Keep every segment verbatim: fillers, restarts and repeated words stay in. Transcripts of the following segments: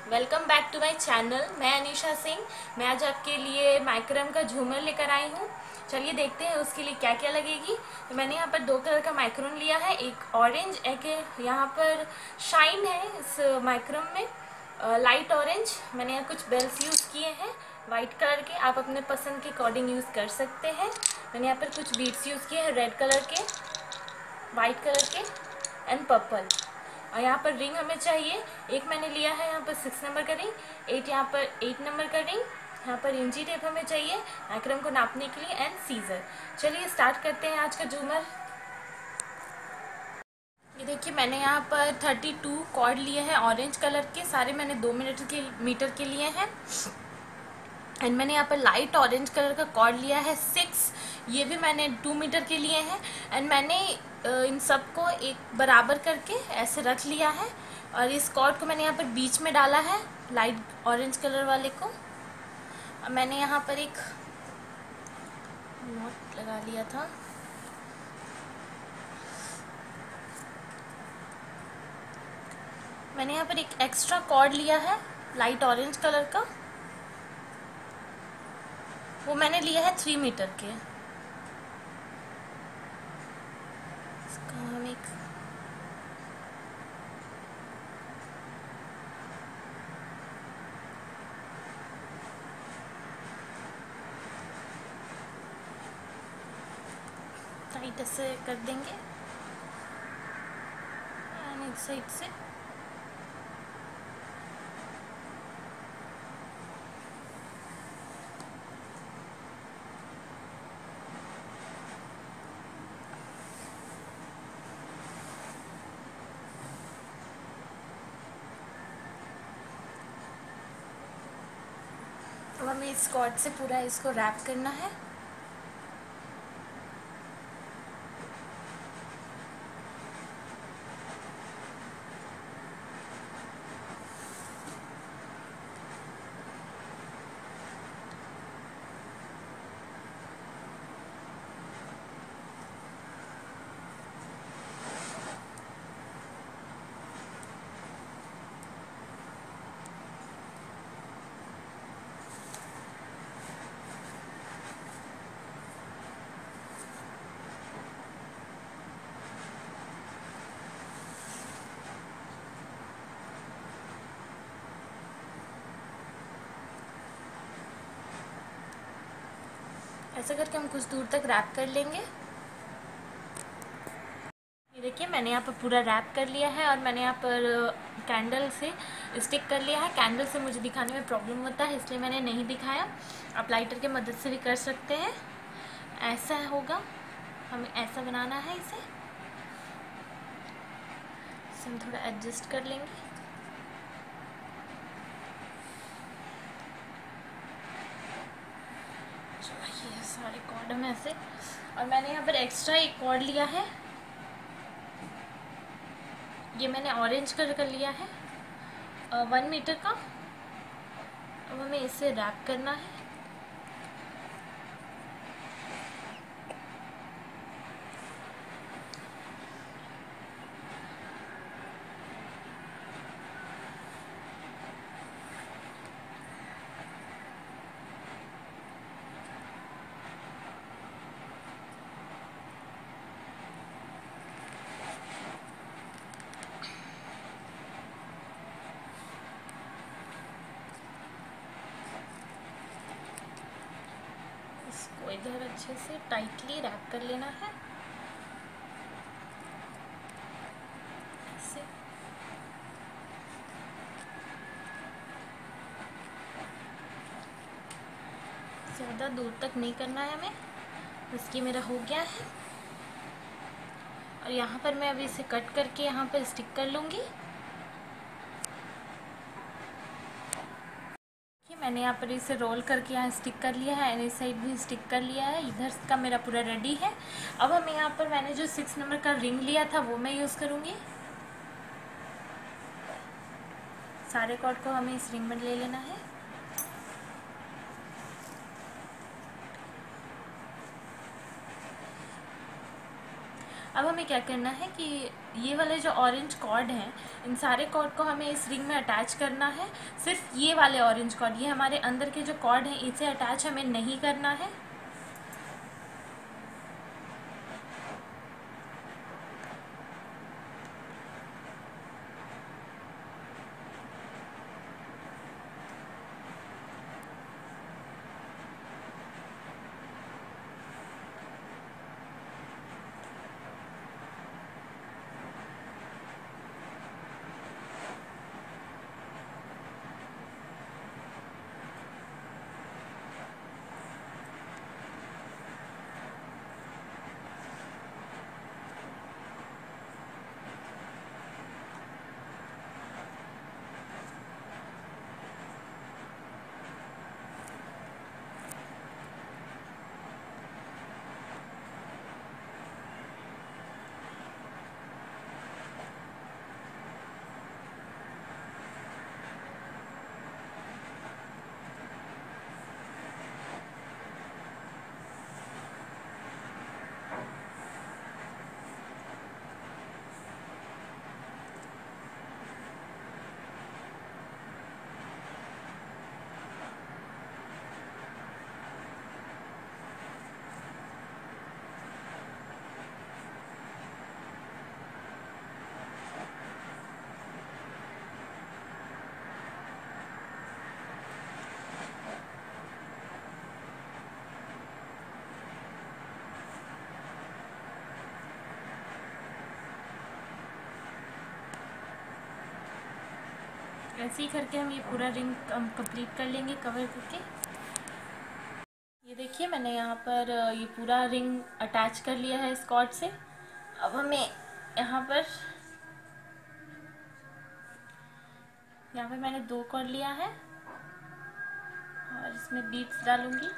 Welcome back to my channel. मैं अनीशा सिंह। मैं आज आपके लिए माइक्रम का झूमर लेकर आई हूँ। चलिए देखते हैं उसके लिए क्या क्या लगेगी। तो मैंने यहाँ पर दो कलर का माइक्रोन लिया है, एक ऑरेंज, एक यहाँ पर शाइन है इस माइक्रम में लाइट ऑरेंज। मैंने यहाँ कुछ बेल्स यूज़ किए हैं वाइट कलर के, आप अपने पसंद के अकॉर्डिंग यूज़ कर सकते हैं। मैंने यहाँ पर कुछ बीड्स यूज़ किए हैं रेड कलर के, वाइट कलर के एंड पर्पल। और यहाँ पर रिंग हमें चाहिए, एक मैंने लिया है यहाँ पर सिक्स नंबर का रिंग, एट यहाँ पर एट नंबर का रिंग। यहाँ पर इंची टेप हमें चाहिए माइक्रम को नापने के लिए एंड सीजर। चलिए स्टार्ट करते हैं आज का झूमर। ये देखिए मैंने यहाँ पर थर्टी टू कॉर्ड लिए हैं ऑरेंज कलर के, सारे मैंने दो मिनट के मीटर के लिए हैं। एंड मैंने यहाँ पर लाइट ऑरेंज कलर का कॉर्ड लिया है सिक्स, ये भी मैंने टू मीटर के लिए हैं। एंड मैंने इन सबको एक बराबर करके ऐसे रख लिया है और इस कॉर्ड को मैंने यहाँ पर बीच में डाला है लाइट ऑरेंज कलर वाले को। और मैंने यहाँ पर एक नॉट लगा लिया था। मैंने यहाँ पर एक एक्स्ट्रा कॉर्ड लिया है लाइट ऑरेंज कलर का, वो मैंने लिया है थ्री मीटर के। इसका हम एक टाइट ऐसे कर देंगे एक साइड से। अब हमें इस कॉर्ड से पूरा इसको रैप करना है। ऐसा करके हम कुछ दूर तक रैप कर लेंगे। ये देखिए मैंने यहाँ पर पूरा रैप कर लिया है और मैंने यहाँ पर कैंडल से स्टिक कर लिया है। कैंडल से मुझे दिखाने में प्रॉब्लम होता है इसलिए मैंने नहीं दिखाया, आप लाइटर की मदद से भी कर सकते हैं। ऐसा होगा, हमें ऐसा बनाना है इसे। इसे हम थोड़ा एडजस्ट कर लेंगे। ये सारे कॉर्ड में ऐसे, और मैंने यहाँ पर एक्स्ट्रा एक कॉर्ड लिया है, ये मैंने ऑरेंज कलर का लिया है वन मीटर का। अब हमें इसे रैप करना है। इसको इधर अच्छे से टाइटली रैप कर लेना है ऐसे। ज़्यादा दूर तक नहीं करना है हमें, इसकी मेरा हो गया है। और यहाँ पर मैं अभी इसे कट करके यहाँ पर स्टिक कर लूँगी। मैंने यहाँ पर इसे रोल करके यहाँ स्टिक कर लिया है एंड इस साइड भी स्टिक कर लिया है। इधर का मेरा पूरा रेडी है। अब हम यहाँ पर मैंने जो सिक्स नंबर का रिंग लिया था वो मैं यूज़ करूँगी। सारे कॉर्ड को हमें इस रिंग में ले लेना है। अब हमें क्या करना है कि ये वाले जो ऑरेंज कॉर्ड हैं, इन सारे कॉर्ड को हमें इस रिंग में अटैच करना है। सिर्फ ये वाले ऑरेंज कॉर्ड, ये हमारे अंदर के जो कॉर्ड हैं, इसे अटैच हमें नहीं करना है। ऐसे ही करके हम ये पूरा रिंग कंप्लीट कर लेंगे कवर करके। ये देखिए मैंने यहाँ पर ये पूरा रिंग अटैच कर लिया है इस कॉर्ड से। अब हमें यहाँ पर यहाँ पे मैंने दो कॉर्ड लिया है और इसमें बीड्स डालूंगी,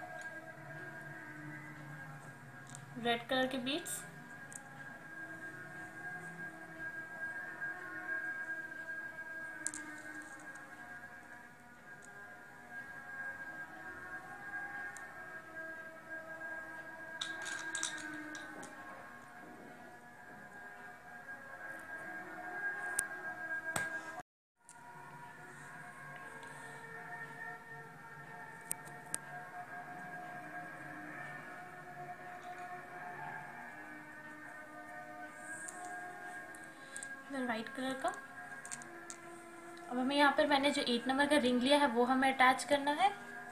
रेड कलर के बीड्स। वाइट कलर का। अब हमें यहाँ पर मैंने जो एट नंबर का रिंग लिया है वो हमें अटैच करना है।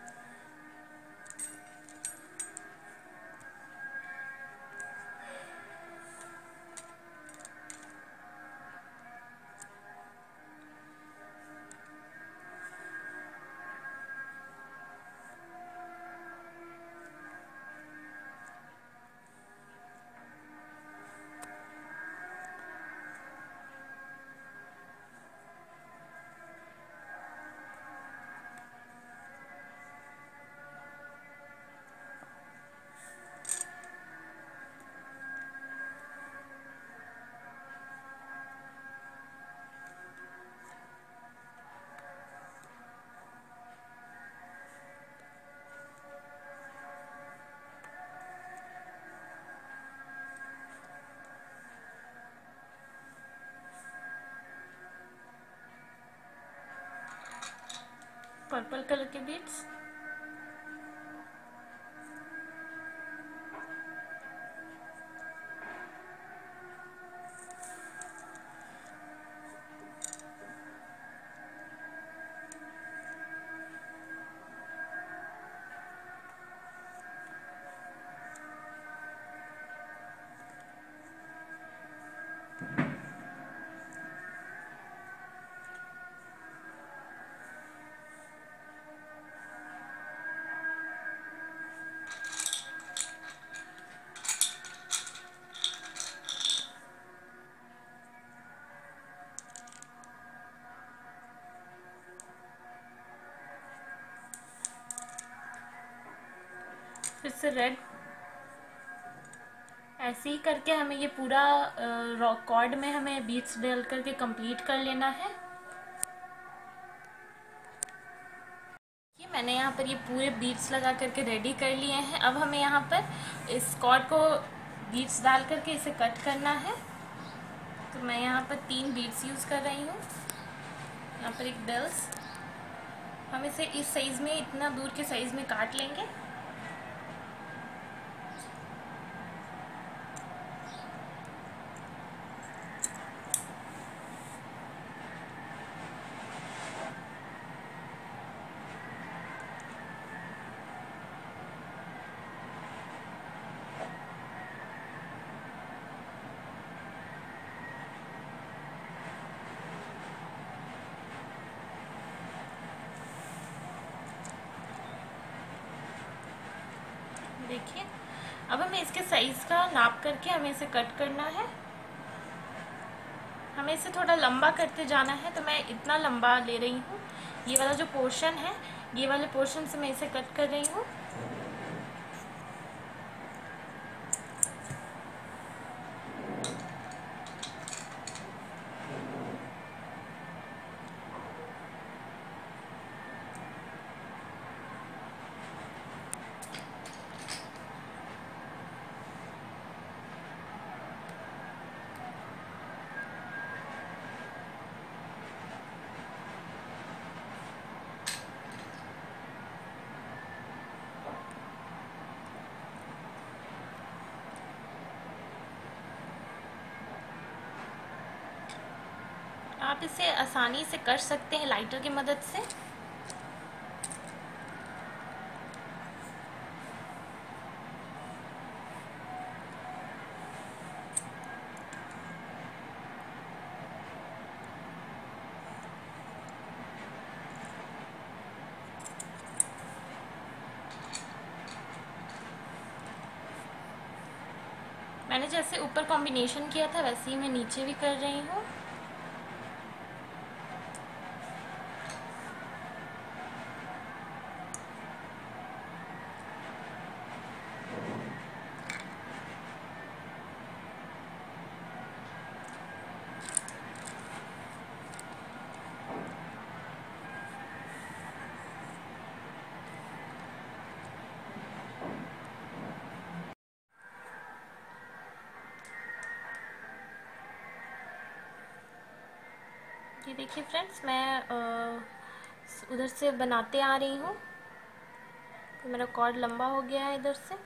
पर्पल कलर के बीड्स। फिर से रेड। ऐसे ही करके हमें ये पूरा रॉक कॉर्ड में हमें बीड्स डाल करके कंप्लीट कर लेना है। ये मैंने यहाँ पर ये पूरे बीड्स लगा करके रेडी कर लिए हैं। अब हमें यहाँ पर इस कॉर्ड को बीड्स डाल करके इसे कट करना है। तो मैं यहाँ पर तीन बीड्स यूज़ कर रही हूँ। यहाँ पर एक बेल्स, हम इसे इस साइज़ में, इतना दूर के साइज़ में काट लेंगे। देखिए, अब हमें इसके साइज़ का नाप करके हमें इसे कट करना है। हमें इसे थोड़ा लंबा करते जाना है, तो मैं इतना लंबा ले रही हूँ। ये वाला जो पोर्शन है, ये वाले पोर्शन से मैं इसे कट कर रही हूँ। आप इसे आसानी से कर सकते हैं लाइटर की मदद से। मैंने जैसे ऊपर कॉम्बिनेशन किया था वैसे ही मैं नीचे भी कर रही हूँ। ये देखिए फ्रेंड्स, मैं उधर से बनाते आ रही हूँ, तो मेरा कॉर्ड लंबा हो गया है इधर से।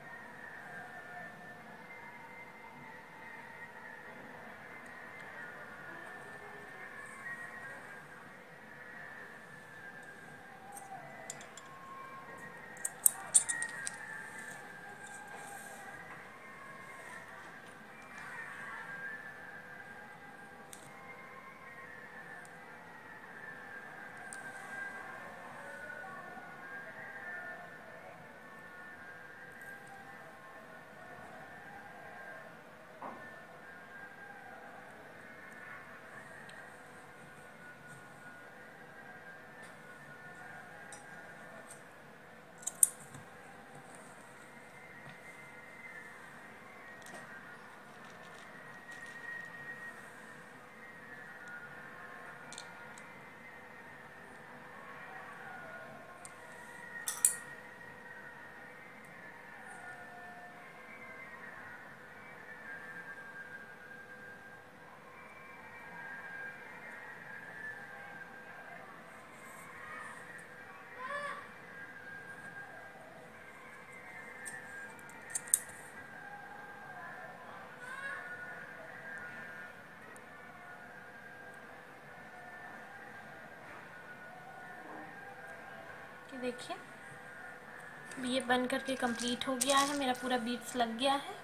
कि देखिए, ये बन करके कंप्लीट हो गया है, मेरा पूरा बीड्स लग गया है।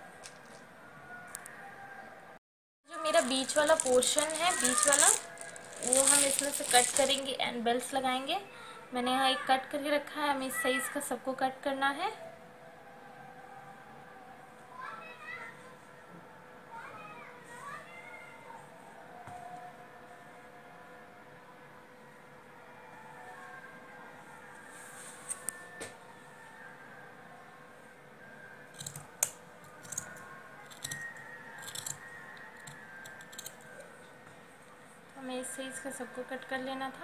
जो मेरा बीच वाला पोर्शन है, बीच वाला, वो हम इसमें से कट करेंगे एंड बेल्स लगाएंगे। मैंने यहाँ एक कट करके रखा है, हमें इस साइज़ का सबको कट करना है। हमें इस साइज़ का सबको कट कर लेना था।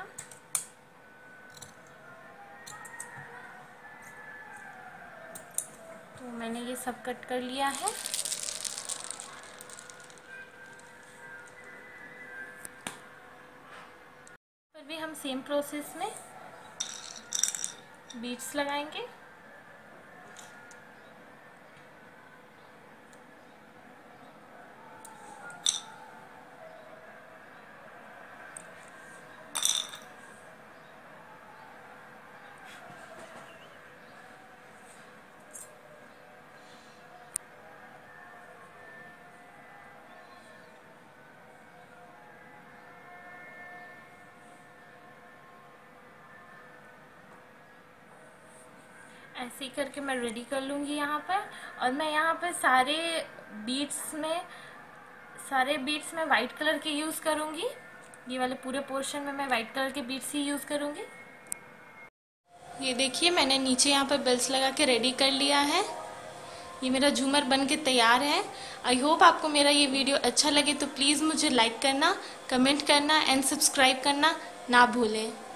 तो मैंने ये सब कट कर लिया है। सेम प्रोसेस में बीड्स लगाएंगे। ऐसे ही करके मैं रेडी कर लूँगी यहाँ पर। और मैं यहाँ पर सारे बीड्स में सारे बीड्स में वाइट कलर के यूज़ करूँगी। ये वाले पूरे पोर्शन में मैं वाइट कलर के बीड्स ही यूज़ करूँगी। ये देखिए मैंने नीचे यहाँ पर बेल्स लगा के रेडी कर लिया है। ये मेरा झूमर बन के तैयार है। आई होप आपको मेरा ये वीडियो अच्छा लगे तो प्लीज़ मुझे लाइक करना, कमेंट करना एंड सब्सक्राइब करना ना भूलें।